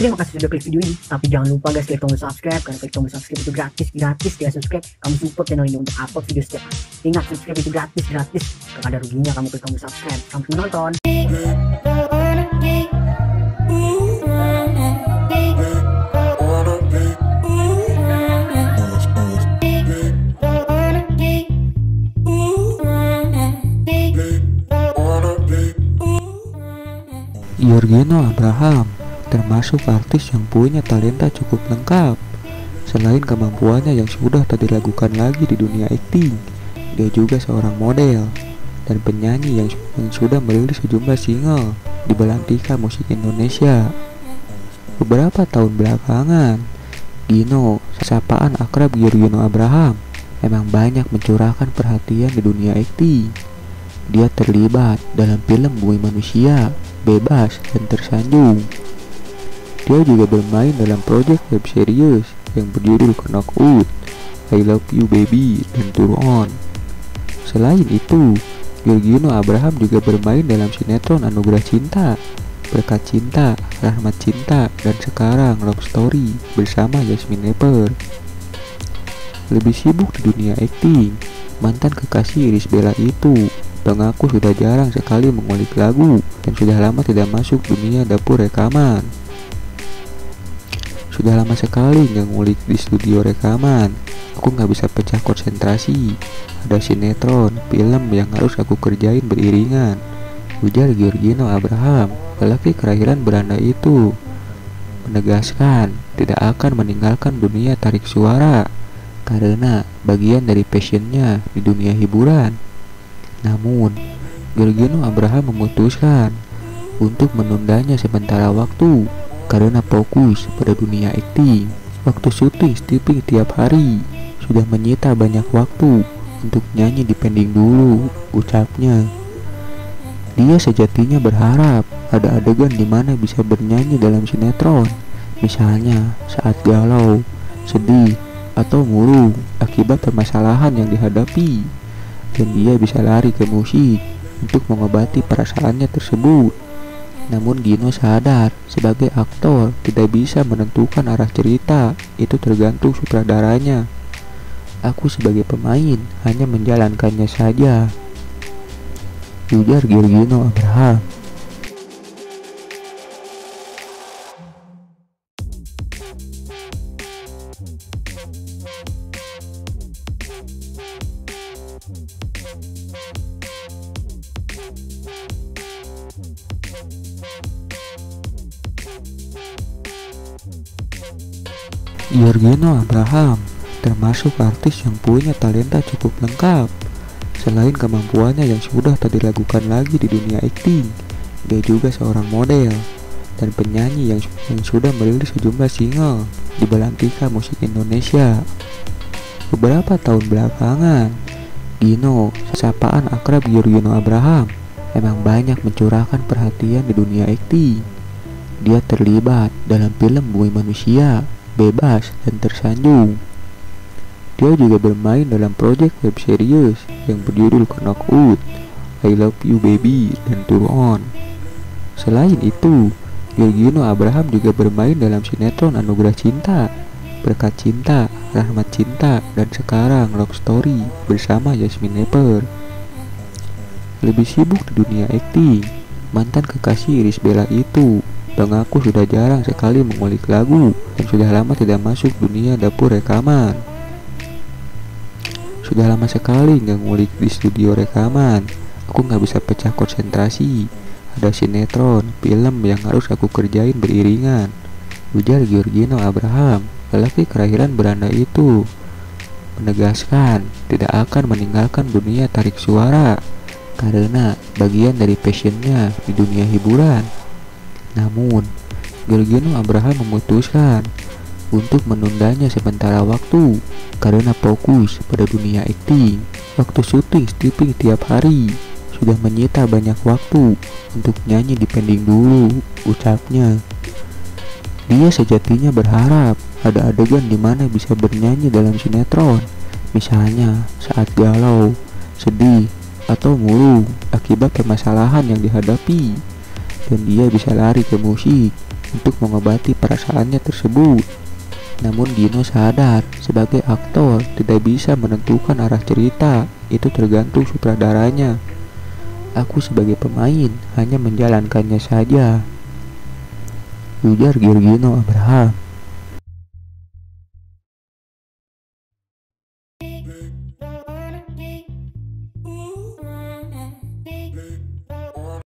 Terima kasih sudah klik video ini. Tapi jangan lupa guys, klik tombol subscribe, karena klik tombol subscribe itu gratis ya. Subscribe, kamu support channel ini untuk upload video setiap hari. Ingat, subscribe itu gratis. Gak ada ruginya kamu klik tombol subscribe. Sampai menonton. Giorgino Abraham termasuk artis yang punya talenta cukup lengkap. Selain kemampuannya yang sudah tak diragukan lagi di dunia akting, dia juga seorang model dan penyanyi yang sudah merilis sejumlah single di belantika musik Indonesia. Beberapa tahun belakangan, Gino, sapaan akrab Giorgino Abraham, memang banyak mencurahkan perhatian di dunia akting. Dia terlibat dalam film Bumi Manusia, Bebas, dan Tersanjung. Dia juga bermain dalam proyek web series yang berjudul Knockout, I Love You Baby, dan Turn On. Selain itu, Giorgino Abraham juga bermain dalam sinetron Anugerah Cinta, Berkat Cinta, Rahmat Cinta, dan sekarang Love Story bersama Yasmin Nepper. Lebih sibuk di dunia akting, mantan kekasih Irish Bella itu mengaku sudah jarang sekali mengulik lagu dan sudah lama tidak masuk dunia dapur rekaman. Sudah lama sekali nggak ngulik di studio rekaman. Aku nggak bisa pecah konsentrasi. Ada sinetron, film yang harus aku kerjain beriringan, ujar Giorgino Abraham, lelaki kelahiran Belanda itu. Menegaskan tidak akan meninggalkan dunia tarik suara karena bagian dari passionnya di dunia hiburan. Namun, Giorgino Abraham memutuskan untuk menundanya sementara waktu karena fokus pada dunia akting. Waktu syuting stripping tiap hari sudah menyita banyak waktu untuk nyanyi di pending dulu, ucapnya. Dia sejatinya berharap ada adegan di mana bisa bernyanyi dalam sinetron, misalnya saat galau, sedih, atau murung akibat permasalahan yang dihadapi, dan dia bisa lari ke musik untuk mengobati perasaannya tersebut. Namun Gino sadar, sebagai aktor tidak bisa menentukan arah cerita, itu tergantung sutradaranya. Aku sebagai pemain hanya menjalankannya saja, ujar Giorgino Abraham. Giorgino Abraham termasuk artis yang punya talenta cukup lengkap. Selain kemampuannya yang sudah tak diragukan lagi di dunia akting, dia juga seorang model dan penyanyi yang sudah merilis sejumlah single di belantika musik Indonesia. Beberapa tahun belakangan, Gino, sapaan akrab Giorgino Abraham, memang banyak mencurahkan perhatian di dunia akting. Dia terlibat dalam film Bumi Manusia, Bebas, dan Tersanjung. Dia juga bermain dalam proyek web series yang berjudul Knockout, I Love You Baby, dan Turn On. Selain itu, Giorgino Abraham juga bermain dalam sinetron Anugerah Cinta, Berkat Cinta, Rahmat Cinta, dan sekarang Love Story bersama Yasmin Nepper. Lebih sibuk di dunia akting, mantan kekasih Irish Bella itu mengaku sudah jarang sekali mengulik lagu dan sudah lama tidak masuk dunia dapur rekaman. Sudah lama sekali nggak ngulik di studio rekaman. Aku nggak bisa pecah konsentrasi. Ada sinetron, film yang harus aku kerjain beriringan, ujar Giorgino Abraham, lelaki kelahiran Belanda itu. Menegaskan tidak akan meninggalkan dunia tarik suara karena bagian dari passionnya di dunia hiburan. Namun, Giorgino Abraham memutuskan untuk menundanya sementara waktu karena fokus pada dunia akting. Waktu syuting stripping tiap hari sudah menyita banyak waktu untuk nyanyi di pending dulu, ucapnya. Dia sejatinya berharap ada adegan di mana bisa bernyanyi dalam sinetron, misalnya saat galau, sedih, atau murung akibat permasalahan yang dihadapi, dan dia bisa lari ke musik untuk mengobati perasaannya tersebut. Namun Gino sadar, sebagai aktor tidak bisa menentukan arah cerita, itu tergantung sutradaranya. Aku sebagai pemain hanya menjalankannya saja, ujar Giorgino Abraham.